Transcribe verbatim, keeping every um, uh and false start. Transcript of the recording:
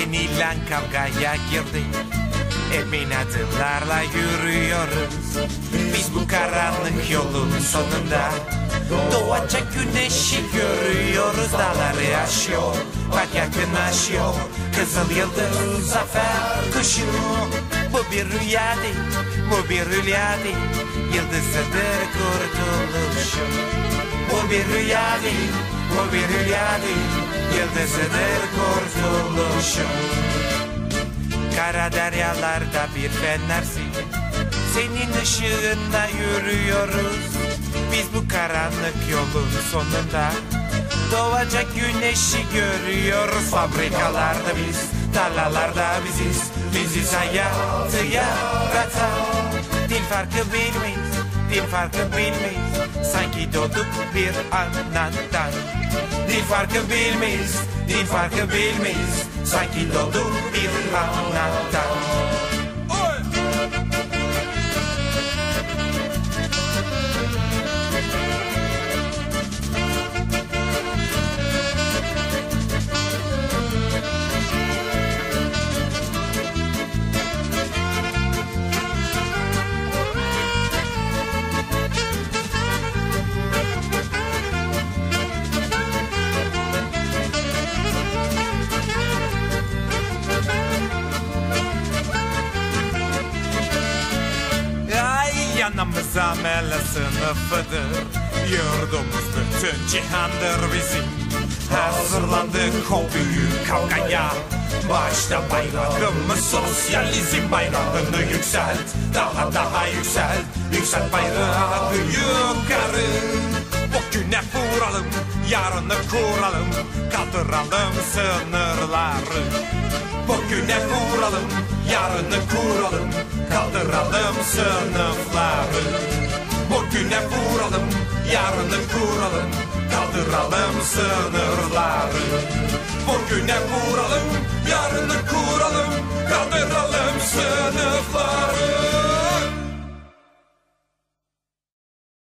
Seninle kavgaya girdik, emin adımlarla yürüyoruz. Biz bu karanlık yolun sonunda doğacak güneşi görüyoruz. Dağları aşıyor, bak yakınlaşıyor Kızıl Yıldız zafer kuşu. Bu bir rüya değil, bu bir rüya değil, yıldızıdır kurtuluşum. Bu bir rüya değil, bu bir rüya değil, yıldızıdır kurtuluşum. Kara deryalarda bir fenersin, senin ışığında yürüyoruz. Biz bu karanlık yolun sonunda doğacak güneşi görüyoruz. Fabrikalarda biz, tarlalarda biziz, biziz hayatı yaratan. Dil farkı bilmeyiz, dil farkı bilmeyiz, sanki doğduk bir anandan. Dil farkı bilmeyiz, dil farkı bilmeyiz, sanki doğduk bir anandan. Yanımız amele sınıfıdır, yurdumuz bütün cihandır bizim. Hazırlandık o büyük kavgaya, başta bayrağımız sosyalizm bayrağını yükselt. Daha daha yükselt, yükselt bayrağı yukarı. Bugüne vuralım, yarını kuralım, kaldıralım sınırları. Bugüne vuralım, yarını kuralım, kaldıralım sınıfları. Bugüne vuralım, yarını kuralım, kaldıralım sınırları. Bugüne vuralım, yarını kuralım, kaldıralım sınıfları.